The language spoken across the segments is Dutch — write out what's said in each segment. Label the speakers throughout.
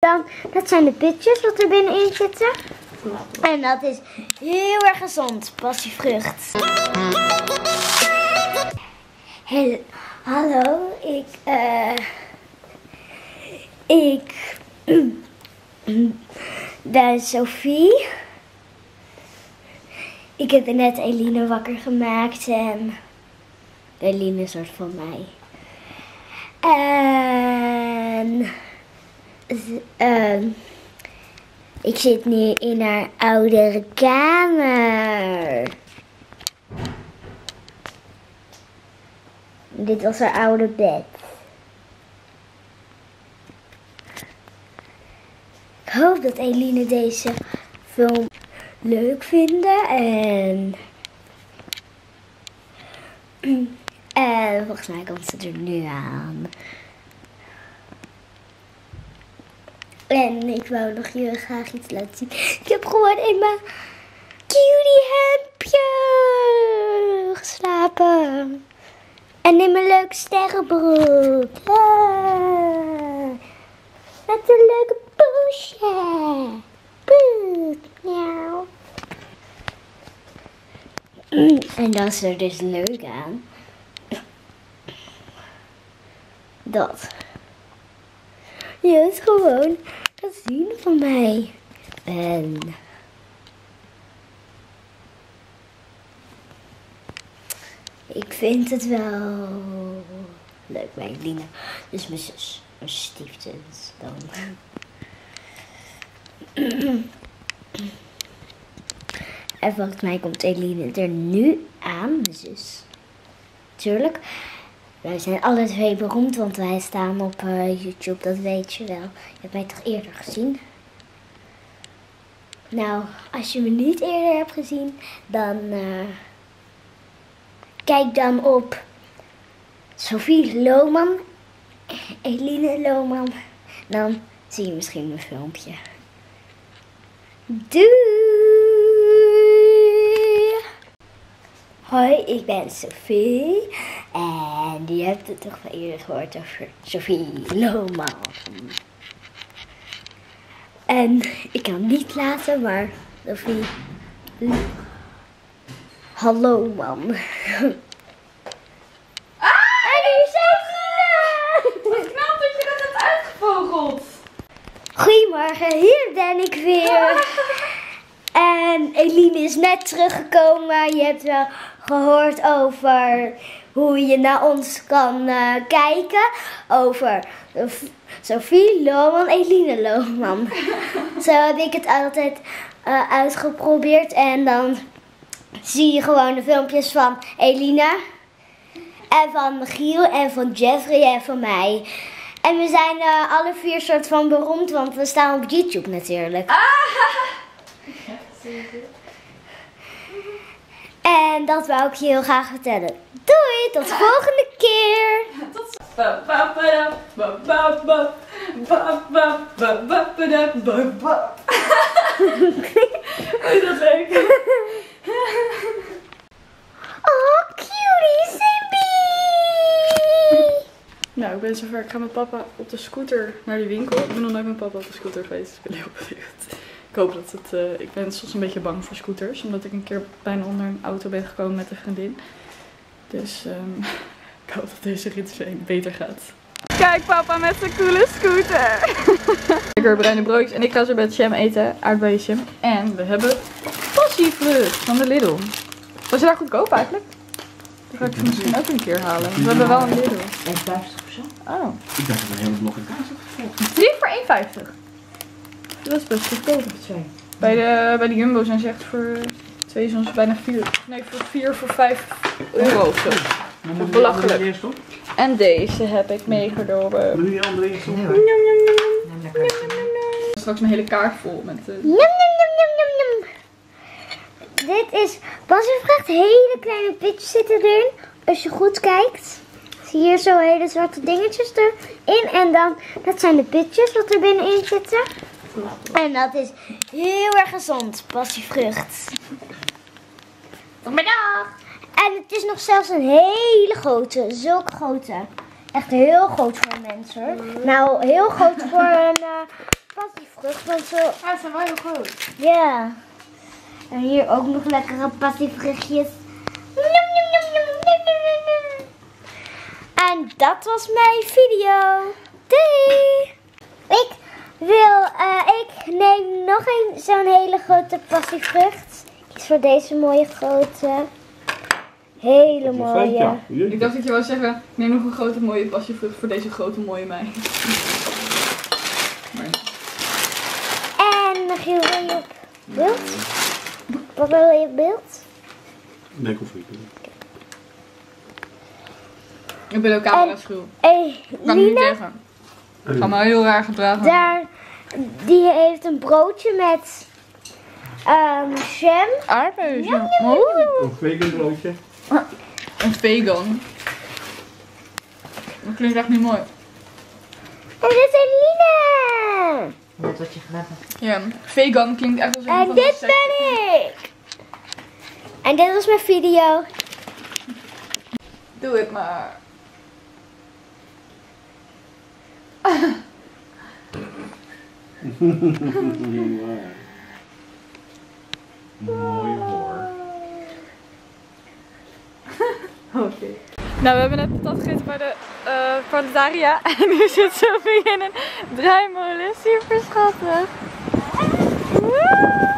Speaker 1: Dan, dat zijn de pitjes wat er binnenin zitten. En dat is heel erg gezond, passievrucht. Hallo, ik ben Sophie. Ik heb net Eline wakker gemaakt en Eline is soort van mij. En ik zit nu in haar oudere kamer. Dit was haar oude bed. Ik hoop dat Eline deze film leuk vindt en volgens mij komt ze er nu aan. En ik wou nog jullie graag iets laten zien. Ik heb gewoon in mijn cutie hemdje geslapen. En in mijn leuke sterrenbroek. Met een leuke poesje. Poet. Miauw. En dat is er dus leuk aan. Dat je het gewoon gaat zien van mij. En ik vind het wel leuk bij Eline. Dus mijn zus, mijn stiefzus dan. En volgens mij komt Eline er nu aan, mijn zus. Tuurlijk. Wij zijn alle twee beroemd, want wij staan op YouTube, dat weet je wel. Je hebt mij toch eerder gezien? Nou, als je me niet eerder hebt gezien, dan kijk dan op Sophie Lohman, Eline Lohman. Dan zie je misschien mijn filmpje. Doei! Hoi, ik ben Sophie en je hebt het toch wel eerder gehoord over Sophie Lohman. En ik kan niet laten, maar Sophie Hallo man.
Speaker 2: En hier zijn Eline! Wat knap dat je dat hebt uitgevogeld.
Speaker 1: Goedemorgen, hier ben ik weer. En Eline is net teruggekomen. Je hebt wel gehoord over hoe je naar ons kan kijken. Over Sophie Lohman, Eline Lohman. Zo heb ik het altijd uitgeprobeerd. En dan zie je gewoon de filmpjes van Eline. En van Michiel en van Jeffrey en van mij. En we zijn alle vier soort van beroemd, want we staan op YouTube natuurlijk. En dat wou ik je heel graag vertellen. Doei, tot de volgende keer.
Speaker 2: Tot Vond je dat leuk?
Speaker 1: Oh, cutie, Simbi.
Speaker 2: Nou, ik ben zover. Ik ga met papa op de scooter naar de winkel. Ik ben nog nooit met papa op de scooter geweest. Ik ben heel benieuwd. Ik hoop dat het... ik ben soms een beetje bang voor scooters. Omdat ik een keer bijna onder een auto ben gekomen met een vriendin. Dus ik hoop dat deze rit beter gaat. Kijk papa met zijn coole scooter. Lekker bruine broodjes. En ik ga zo met jam eten. Aardbeienjam. En we hebben passievrucht van de Lidl. Was je daar goedkoop eigenlijk? Dan ga ik ze misschien ook een keer halen. We hebben wel een Lidl.
Speaker 3: 1,50 of zo?
Speaker 2: Oh.
Speaker 3: Ik dacht dat er een hele blok in kaas had gevolgd.
Speaker 2: 3 voor 1,50. Dat is best goedkoop. Bij de Jumbo zijn ze echt voor 2 soms bijna 4. Nee, voor 4 voor 5 euro of zo. Belachelijk. En deze heb ik meegenomen.
Speaker 3: Wil je andere eerst op?
Speaker 2: Straks mijn hele kaart vol met...
Speaker 1: Yum, yum, yum, yum, yum, yum. Dit is passievrucht. Hele kleine pitjes zitten erin. Als je goed kijkt. Zie je hier zo hele zwarte dingetjes erin. En dan, dat zijn de pitjes wat er binnenin zitten. En dat is heel erg gezond, passievrucht. Goedemiddag. En het is nog zelfs een hele grote, zulke grote. Echt heel groot voor mensen hoor. Nou, heel groot voor een passievrucht. Want zo...
Speaker 2: Ja, ze zijn wel heel groot.
Speaker 1: Ja. En hier ook nog lekkere passievruchtjes. Njam, njam, njam, njam, njam, njam, njam. En dat was mijn video. Doei! Ik neem nog zo'n hele grote passievrucht. Kies voor deze mooie grote. Hele mooie.
Speaker 2: Ik dacht dat je wou zeggen, neem nog een grote mooie passievrucht voor deze grote mooie mij. Maar...
Speaker 1: En nog heel wil je op beeld? Wat wil je op beeld?
Speaker 3: Nee, ik hoef niet.
Speaker 2: Ik ben ook camera-schuw.
Speaker 1: Hey,
Speaker 2: Kan ik niet
Speaker 1: Lina,
Speaker 2: zeggen. Ik ga me heel raar gedragen.
Speaker 1: die heeft een broodje met jam.
Speaker 2: Aardbeien.
Speaker 3: Een vegan broodje.
Speaker 2: Een vegan. Dat klinkt echt niet mooi.
Speaker 1: En dit is Lina.
Speaker 3: Net wat je gedaan hebt.
Speaker 2: Ja, vegan klinkt echt als een
Speaker 1: En
Speaker 2: van de
Speaker 1: dit
Speaker 2: secten.
Speaker 1: ben ik. En dit was mijn video.
Speaker 2: Doe het maar.
Speaker 3: Mooi hoor.
Speaker 2: Oké. Nou, we hebben net patat gegeten bij de Planetaria. En nu zit Sophie in een draaimolen. Super schattig. Woe!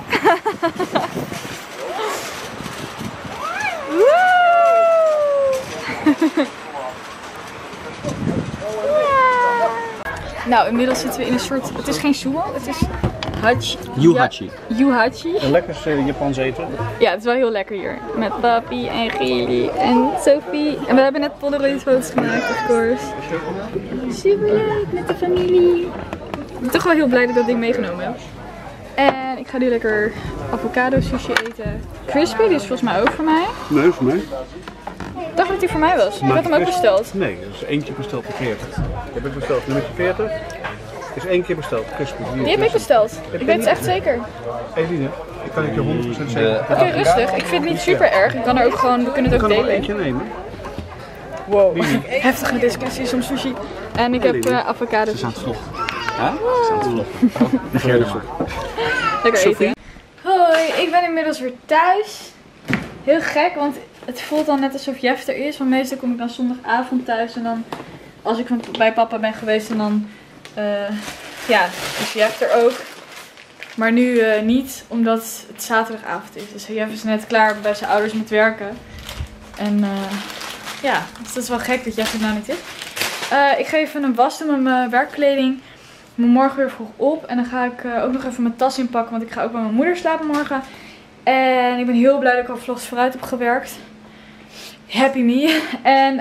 Speaker 2: Nou, inmiddels zitten we in een soort... Het is geen sumo, het is hachi.
Speaker 3: Yuhachi.
Speaker 2: Yuhachi.
Speaker 3: Een lekkers Japans eten.
Speaker 2: Ja, het is wel heel lekker hier. Met papi en Gili en Sophie. En we hebben net Polaroid foto's gemaakt, of course. Super leuk met de familie. Ik ben toch wel heel blij dat ik dat ding meegenomen heb. En ik ga nu lekker avocado sushi eten. Crispy, die is volgens mij ook voor mij.
Speaker 3: Nee, voor mij.
Speaker 2: Ik dacht dat die voor mij was. Ik had hem ook besteld.
Speaker 3: Nee, dat is eentje besteld voor 40. Heb ik besteld nummer 40. Het is 1 keer besteld, crispy.
Speaker 2: Die heb ik besteld. Ik weet het echt zeker.
Speaker 3: Eline, ik kan het je 100% zeker.
Speaker 2: Oké, rustig. Ik vind het niet super erg. Ik kan er ook gewoon, we kunnen het
Speaker 3: Ik
Speaker 2: ook
Speaker 3: kan er nog
Speaker 2: delen.
Speaker 3: eentje nemen.
Speaker 2: Wow, heftige discussies om sushi. En ik heb avocado.
Speaker 3: Ze zijn aan het vloggen. Huh? Ze zijn aan het vloggen. Vergeet het maar.
Speaker 2: Lekker eten. Hoi, ik ben inmiddels weer thuis. Heel gek, want het voelt dan net alsof Jeff er is. Want meestal kom ik dan zondagavond thuis en dan, als ik bij papa ben geweest en dan, ja, is Jeff er ook. Maar nu niet, omdat het zaterdagavond is. Dus Jeff is net klaar bij zijn ouders met werken. En ja, dus dat is wel gek dat Jeff er nou niet is. Ik ga even een was doen met mijn werkkleding. Ik moet morgen weer vroeg op. En dan ga ik ook nog even mijn tas inpakken. Want ik ga ook bij mijn moeder slapen morgen. En ik ben heel blij dat ik al vlogs vooruit heb gewerkt. Happy me. En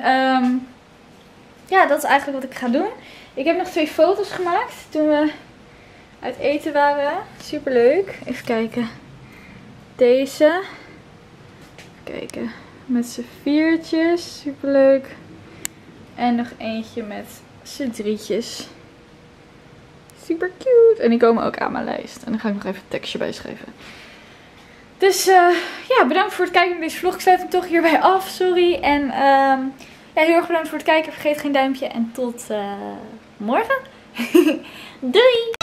Speaker 2: ja, dat is eigenlijk wat ik ga doen. Ik heb nog 2 foto's gemaakt toen we uit eten waren. Super leuk. Even kijken. Deze. Even kijken. Met z'n 4'tjes. Super leuk. En nog eentje met z'n 3'tjes. Super cute. En die komen ook aan mijn lijst. En dan ga ik nog even een tekstje bij schrijven. Dus ja, bedankt voor het kijken naar deze vlog. Ik sluit hem toch hierbij af. Sorry. En ja, heel erg bedankt voor het kijken. Vergeet geen duimpje. En tot morgen. Doei!